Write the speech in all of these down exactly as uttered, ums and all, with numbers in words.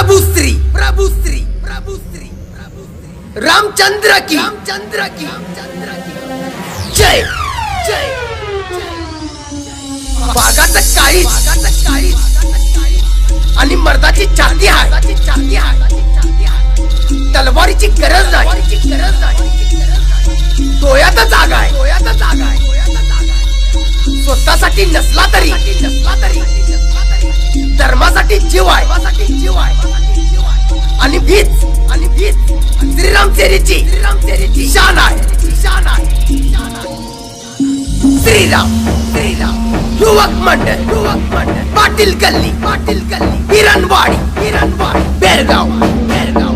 प्रभु श्री प्रभु श्री प्रभु श्री प्रभु श्री रामचंद्र की रामचंद्र की जय जय वाघाचं काळीज वाघाचं काळीज आणि मर्दाची छाती आहे छाती आहे तलवारीची गरज नाही गरज नाही डोळ्यात जागा आहे डोळ्यात जागा आहे स्वतःसाठी नसला तरी नसला तरी धर्मासाठी जीव आहे जीव आहे आणि भीत आणि भीत श्रीराम सेनेची श्रीराम सेनेची शान आहे शान आहे श्रीराम श्रीराम युवक मंडळ युवक मंडळ Patil Galli Patil Galli Piranwadi Piranwadi Belgaum Belgaum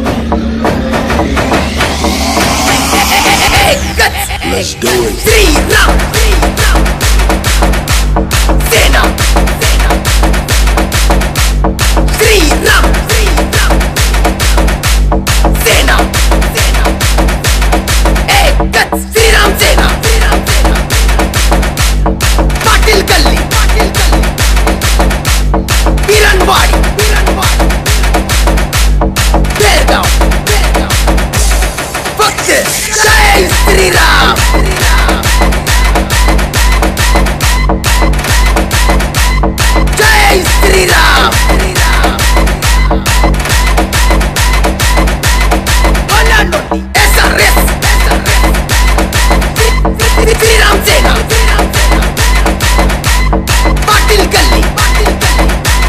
Let's do it. Shriram Shriram Sena सेना श्रीराम श्रीराम सेना सेना एकच श्रीराम सेना श्रीराम सेना पाटील गल्ली पाटील गल्ली पिरणवाडी पिरणवाडी बेळगाव बेळगाव फक्त जय श्रीराम श्रीराम जय श्रीराम श्रीराम नोटी S R S Shriram Sena Shriram Sena Patil Galli Patil Galli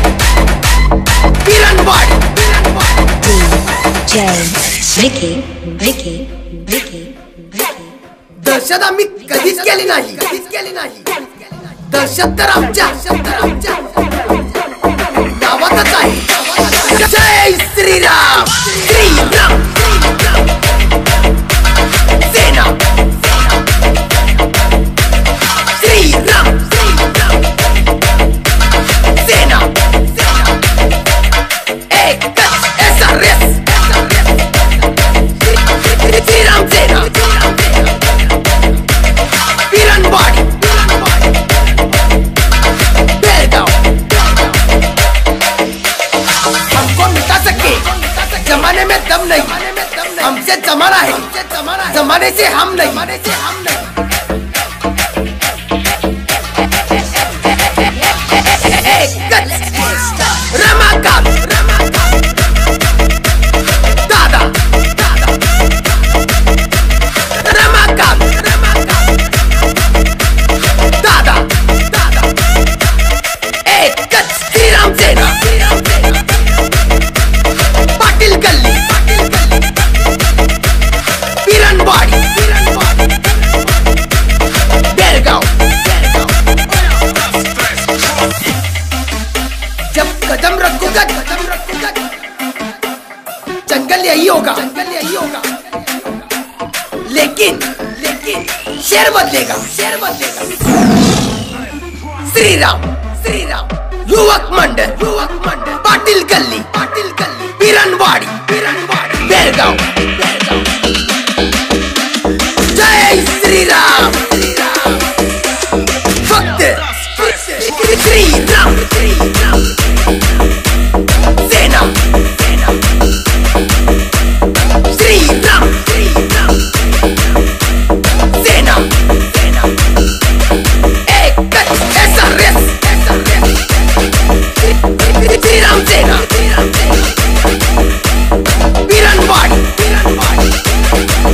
Piranwadi Piranwadi DJ Vicky Vicky Vicky दहशत आम्ही कधीच केली नाही कधीच केली नाही दहशत तर आमच्या तर आमच्या गावातच आहे जय श्रीराम श्रीराम सेना श्रीराम सेना एकच S R S Shriram Sena Piranwadi Belgaum हमको मिटा सके जमाने में दम नहीं हमसे जमाना है जमाने से हम नहीं जमाने से हम नहीं रमाकांत रमाकांत दादा दादा रमाकांत रमाकांत दादा दादा एकच श्रीराम सेना श्रीराम सेना पाटील गल्ली पाटील गल्ली पिरणवाडी पिरणवाडी बेळगाव बेळगाव जब कदम रखूंगा कदम रखूंगा जंगल यही होगा जंगल यही होगा लेकिन लेकिन शेर बदलेगा शेर बदलेगा श्रीराम श्रीराम युवक मंडळ युवक मंडळ पाटील गल्ली पाटील गल्ली पिरणवाडी पिरणवाडी बेळगाव बेळगाव जय श्रीराम श्रीराम फक्त श्रीराम श्रीराम सेना सेना श्रीराम श्रीराम सेना सेना एकच S R S Shriram Sena Shriram Sena Piranwadi Piranwadi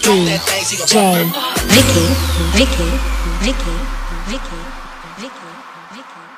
J, Vicky, Vicky, Vicky, Vicky, Vicky, Vicky.